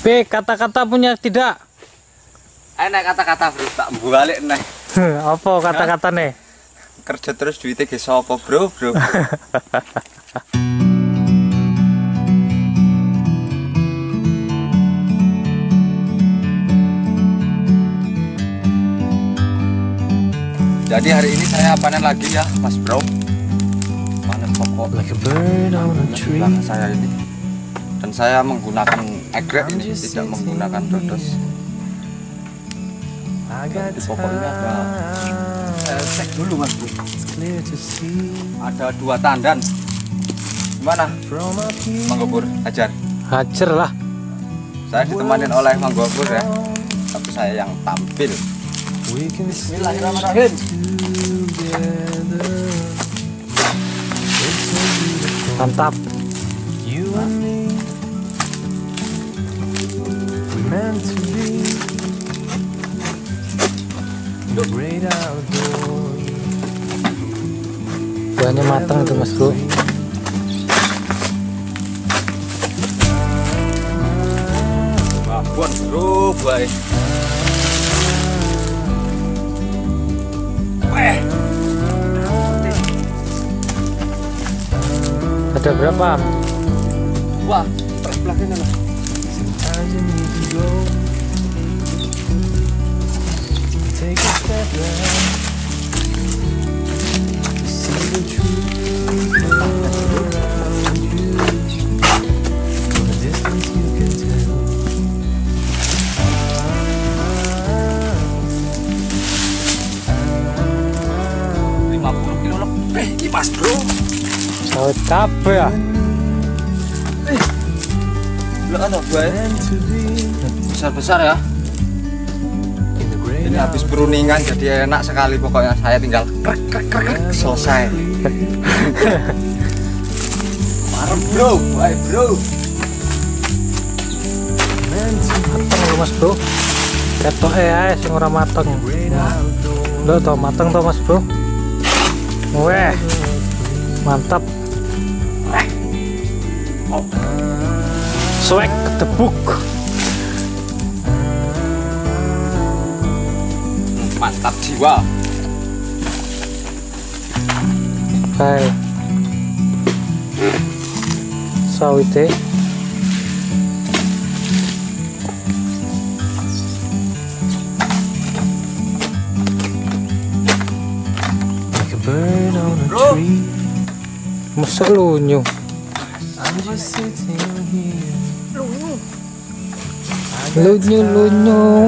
B, kata-kata punya tidak? Enak kata-kata bro, tak balik nih. Apa kata-kata nih? Kerja terus duitnya ge sapa bro. Jadi hari ini saya panen lagi ya Mas Bro. Panen pokok belakang saya ini. Dan saya menggunakan egrek ini, tidak menggunakan dodos. Di pokok ini ada, saya cek dulu Mas Bro. Ada 2 tandan. Gimana? Mang Gopur, ajar. Hajar lah. Saya ditemani oleh Mang Gopur ya. Tapi saya yang tampil. Bismillahirrahmanirrahim. Mantap. Buahnya matang tuh Mas Bro. Babon bro, buah. Ada berapa? Wah, belakangnya lah. Mas Bro, Sawit kabeh ya. Belakang buah besar-besar ya. Ini habis peruningan jadi enak sekali pokoknya. Saya tinggal krek selesai. Marem bro, baik bro. Mateng lho Mas Bro. Ketoke ae sing ora mateng. Lho to mateng to Mas Bro. Weh. Mantap. Swag ketebuk. Mantap jiwa. Hai. Sawite. Bro, Masuk lunyu. Lunyu.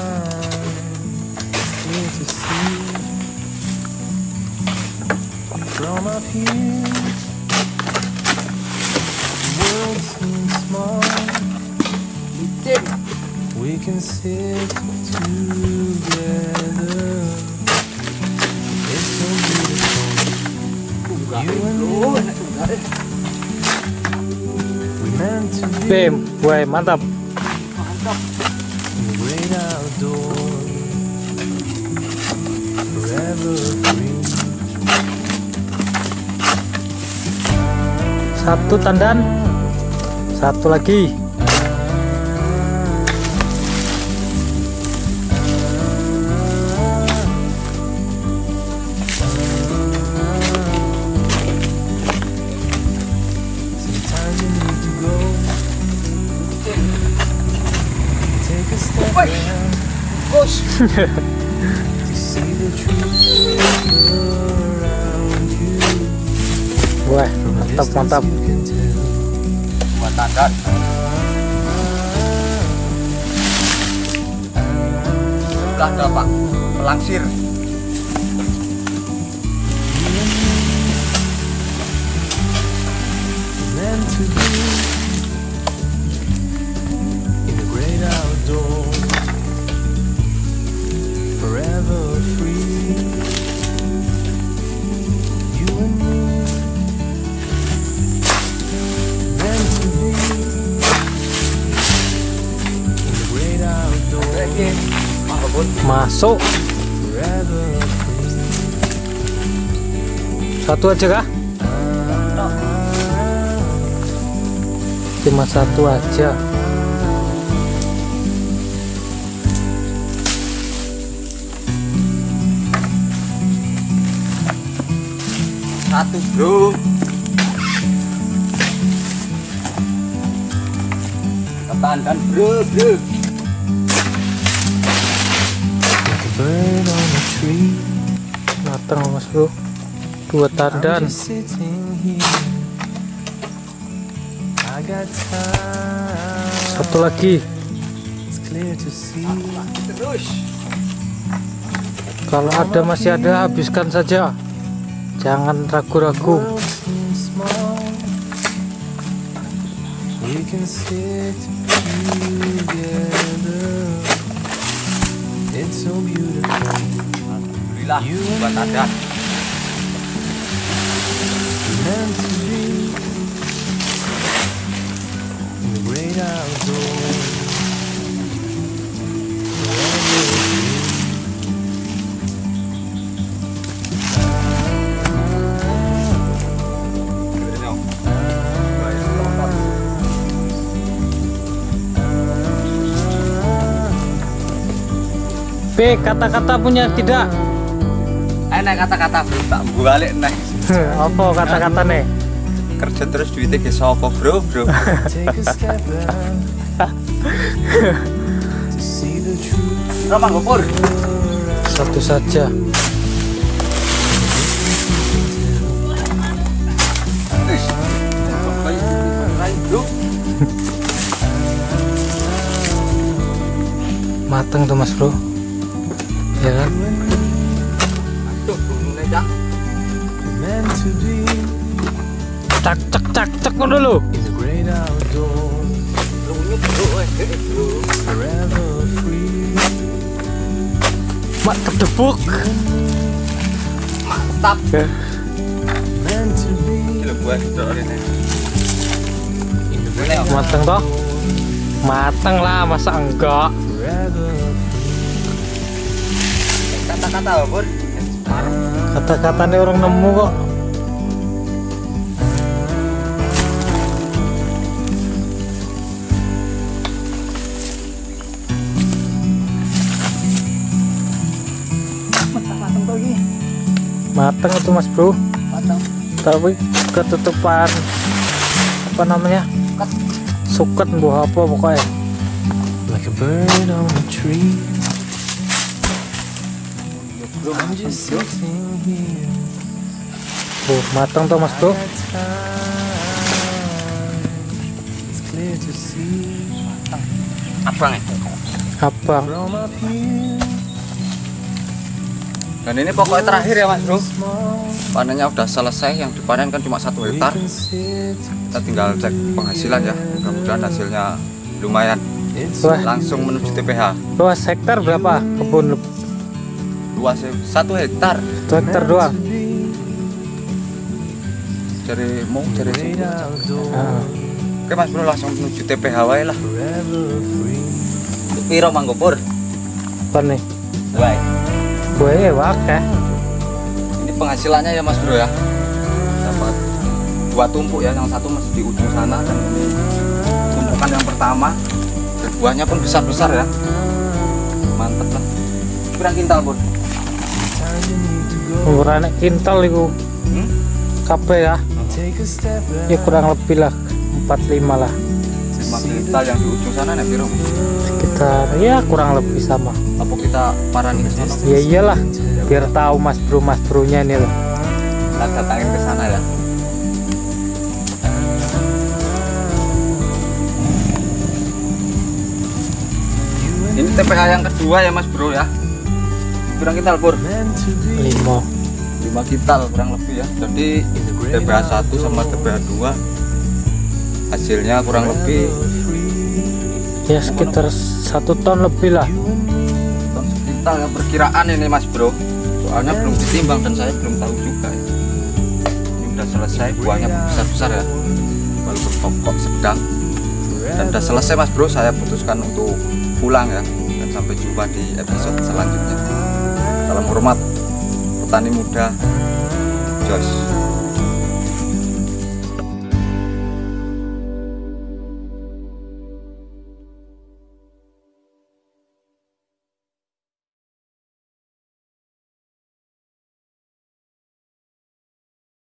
We can sit together. It's so beautiful. You and me. We meant to be Bim, weh mantap. in the great outdoors. Forever free. Satu tandan. Satu lagi. Sometimes you need to go. Take a step Woi. back bos. to see the truth around you. Weh, From a mantap distance mantap. you can tell. Buat tandan. Sudah ada Pak pelangsir. Meant to be in the great outdoors, forever free. You and me, meant to be in the great outdoors, Masuk. forever free. Satu aja kah? Cuma satu aja. satu bro. Pertahankan bro. Like a bird on a tree. Matang mas bro. 2 tandan. I'm just sitting here. I got time. Satu lagi. It's clear to see. Terus. Kalau ada masih ada, habiskan saja. Jangan ragu-ragu. World seems small. We can sit together. It's so beautiful. Alhamdulillah buat ada. Meant to be in the great outdoors. Forever free. P, kata-kata punya tidak? Enak kata-kata bro, tak balik nih. Apa kata-kata nih? Kerja terus duitnya ke sopo bro. Take a step back to see the truth. Ramah gopur. Satu saja. Bro. Mateng tuh mas bro. Ya kan? Aduh, bunyi dah. Meant to be Cak dulu. in the great outdoors. Bunyi bro, Forever free. Mak kedebuk. Mantap. Meant to be Gila buat ini. in the great Mateng toh? Mateng lah, masa enggak? forever Kata-kata bro. Kata-katanya orang nemu kok. Mateng itu mas bro. Matang. Tapi ketutupan apa namanya? Suket buah apa pokoknya. like a bird on a tree. I'm just sitting here. Mateng tuh mas bro. Got time. It's clear to see Abang ya. Abang. from up here. Dan ini pokoknya terakhir ya mas bro. Small. Panennya udah selesai, yang dipanen kan cuma 1 We hektar. can sit. Kita tinggal cek penghasilan ya. Mudah-mudahan hasilnya lumayan. It's Wah, Langsung menuju TPH. luas hektar berapa kebun? Luas 1 hektar. 1 hektar doang. Cari great situ. outdoors. Ah, Oke mas bro, langsung menuju TPH wae lah. Forever free. Piro manggopur? apa nih? Baik. Gue wakeh. Ini penghasilannya ya mas bro ya. Dapat 2 tumpuk ya, yang satu masih di ujung sana dan ini tumpukan yang pertama. Dan buahnya pun besar-besar ya. Mantep lah. Kurang kintal pun. Time you need to go. Ukurannya kintal itu kabeh ya. Take a step Ya back. kurang lebih lah 45 lah. 5 kintal yang di ujung sana nih piro. Sekitar ya kurang lebih sama. Apa kita parani ke sana? Ya iyalah, biar tahu mas bronya ini loh. Kita datangin ke sana ya. Ini TPH yang kedua ya mas bro ya. Kurang kintal pur. Meant to be 5. 5 kintal kurang lebih ya. Jadi in the great TPH 1 sama TPH 2 hasilnya kurang lebih free. Ya sekitar 1 ton lebih lah. ton sekitar ya, perkiraan ini mas bro. Soalnya belum ditimbang dan saya belum tahu juga ya. Ini udah selesai, buahnya besar-besar ya. Walaupun pokok sedang. Dan udah selesai mas bro, saya putuskan untuk pulang ya. Dan sampai jumpa di episode selanjutnya. Salam hormat petani muda Jos.